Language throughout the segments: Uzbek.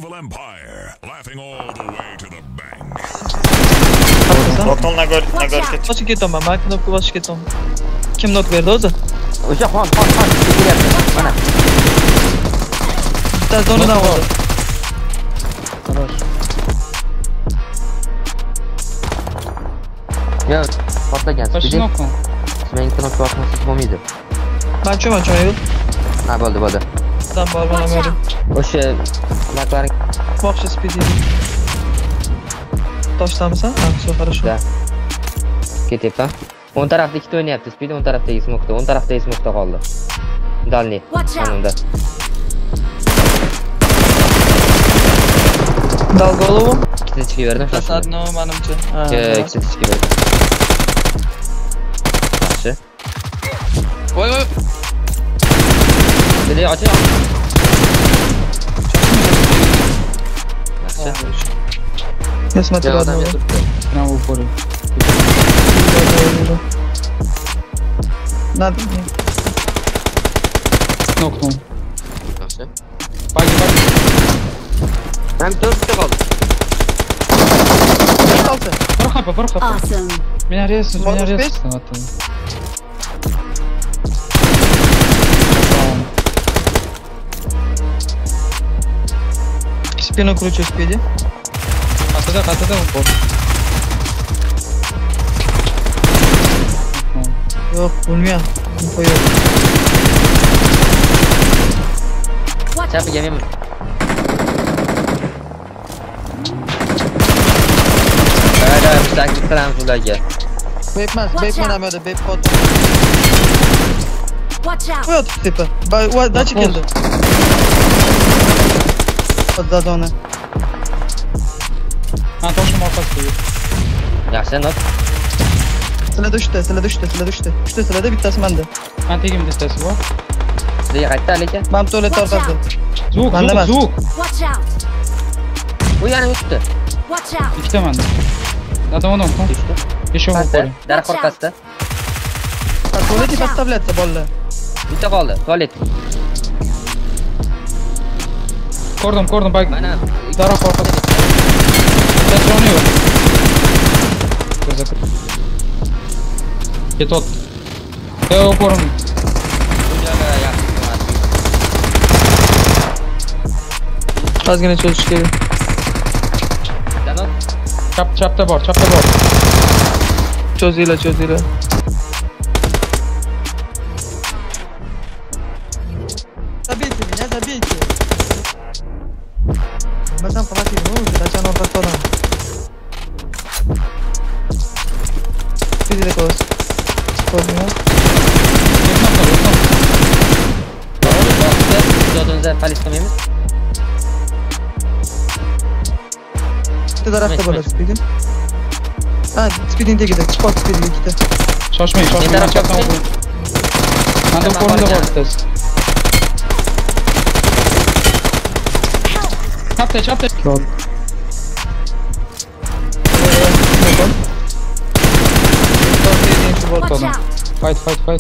Evil Empire, laughing all the way to the bank. Total na gorka. Boshqa ketaman, men knopka bosib ketaman. Kim nok berdi o'zi? O'sha xon kelyapti. Mana. Bitta zonadan oldi. Yo, portlagan. Toshni o'qing. Men knopka bosmasam bo'lmaydi. Men cho'man. Ha, bo'ldi. Tam bo'lmaydi. O'sha naklaring Boxchi speedy. Toshdamisan? Ha, все хорошо. da. Ketyapti. O'ng tarafda ikkita o'ynayapti. Speed o'ng tarafdagi smokda. O'ng tarafdagi smokda qoldi. Dalni. Anunda. Dal голову. Ikkita ichki berdim. Tasadno menimcha. Ikkita ichki berdim. Yaxshi. Voy. Dedi oching. Yaxshi. Я смотрю Odam одного. turibdi. Прямо в упоре. Надо. Нокнул. Yaxshi. Пойди. Ham 4 ta qoldi. Kaldı. Bir hapa. Awesome. Меня резают. Можешь Спину кручу, спиди. Qatada упор. Yok, bilmiyorum. Info yok. Chapiga men. Ada mustakil qilamiz ularga. Bekmez, bekmenemedi, bekpot. Watch out. Koy atıp tipi. Da çıkıldı. Da zona. Ha, toshim orqasiga. Yaxshi, not. Sıla düştü. Düştü sılada bittasi bende. Men tegimda bittasi bor. Sizga qaytdi lekin. Ben tuvalet ortasida. Zvuk. Watch out. Bu yana o'tdi. Watch out. Ikkita menda. Надо Tushdi. Еще в упоре. Daraxt orqasida. Tuvaleti поставляться bolla. Bitta qoldi. Tualet. Ko'rdim, bak. Mana Daraxt orqasida. Patroni yo'q. Ketot. Yo, ko'rim. bu joyga yaxshi. Azgina çözüş kerak. Danot. Chapda bor. Çözüyle. Tabii ki. Mesela kapatayım, ne oldu? Kaçan ortak olan. Bir de koz. Koymuyor. Dodunuzda polis qilmaymiz. Bir tarafta bola speedin. Ha, speedin tegide. Spot speedin ikkita. Shoshmang. Taraf Chapdan shoshmang. Menda qo'limda bor bittasi. Chapda. Yok. Watch out. Fight.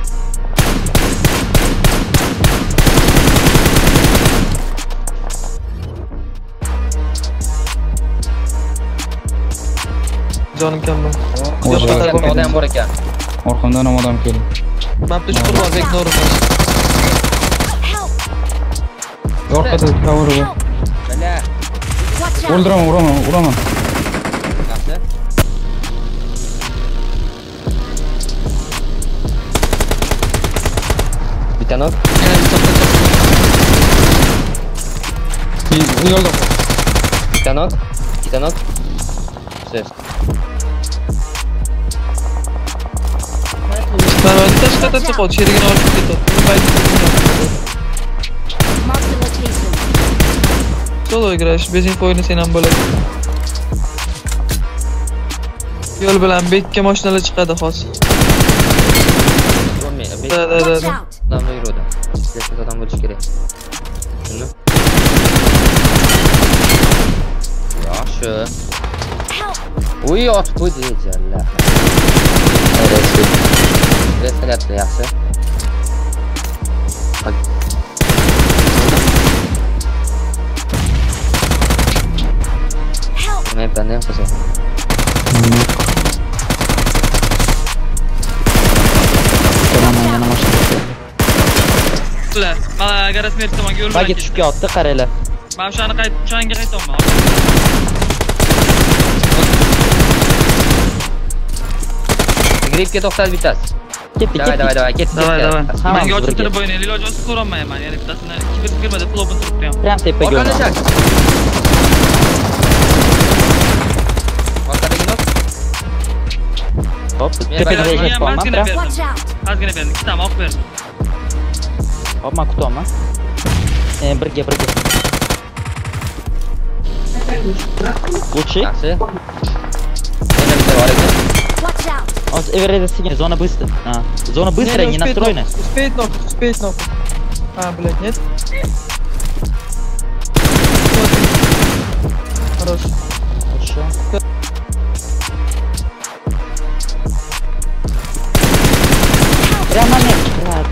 Canım kendim. Odam bor ekan. Orqamdan ham odam keldi. Ben piş kurban bekliyorum. Orqada cover bor. Bala. Watch out. Uraman. Yaxshi. Bitta not. Yo'lda. Bitta not. Ses. Ben öyle taş çıkıyor. Çerigini alıp gidiyor. Mark the location. Solo играешь, без info oynasang bo'ladi. Yo'l bilan bekka mashinalar chiqadi hozir. Bo'lmaydi. Da. Watch out. Odam yuradi. Sizga odam bo'lish kerak. Shuni. Yaxshi. Uy, otib qo'ydi jalla. Res qilyapti, yaxshi. Map'dan ham qilsa. Yana mashina. Mana agar rasmiy tomonga yo'l Bagi tushib ketdi, qaranglar. Men o'shani o'shanga qaytaman. Gripga to'xtat bittasi. Ketdik, Давай, ket. Menga ochib turib o'ynaylik, iloji bo'lsa ko'rolmayman. Yana bittasini kirmada klubni turibdi ham. Prям tepaga Orqada o'tdi. shak. Orqadagi nok. Hop, Men tepaga bayram yashab qolman. mazgina Prям. Watch out! Ozgina berdim, ikkitami oq berdim. Hop, men kutaman. Birga. Лучше. Yaxshi. Yana bitta bor ekan. Watch out! Вот Эвереда синяя, зона быстро. Зона быстрая, не настроена. Успеет ног. А, блядь, нет? Хорош. Хорошо. Прямо нет, брат.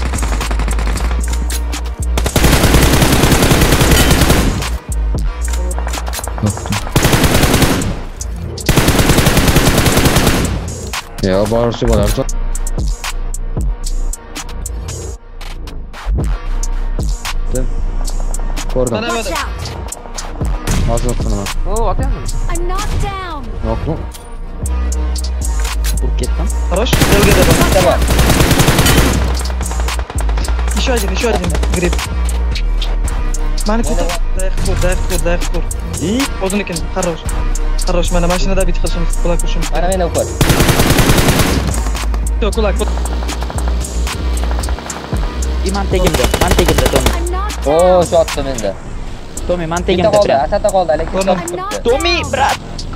Ya borisi bo'lar. Ko'rdim. Watch out! Hozir qilaman. O, otayapmi? I'm knocked down! Yo'qmi? Urib ketdim. Хорош. Delgada bor. Watch out! Еще один. Гриб. Mani kuta. Dayak kur. И O'zinikin. Хорош. Mana mashinada bit qilishimiz, kulak urishimiz. Mana meni o'qir. Kulak. и man tegimda, Tomi. I'm knocked O, down! shu otdi menda. Tomi, man Bitta tegimda qoldi, prям. asata qoldi, lekin Ko'rdim. topib turibdi. Tomi, brat.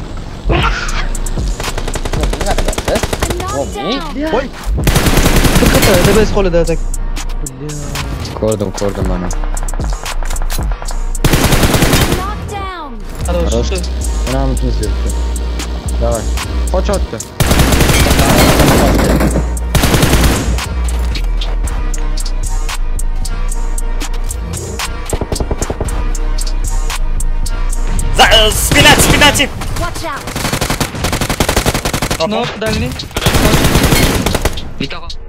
Nima qilyapsiz? I'm knocked Tommy? down! Voy. Diqqat, DBS qo'lida atak. Ko'rdim mana. I'm knocked down! Хорош. Mana mutlu sepdi. Davay. Qoch otdi. Спина тип. Watch out! Ног, дальний. Bitta qol.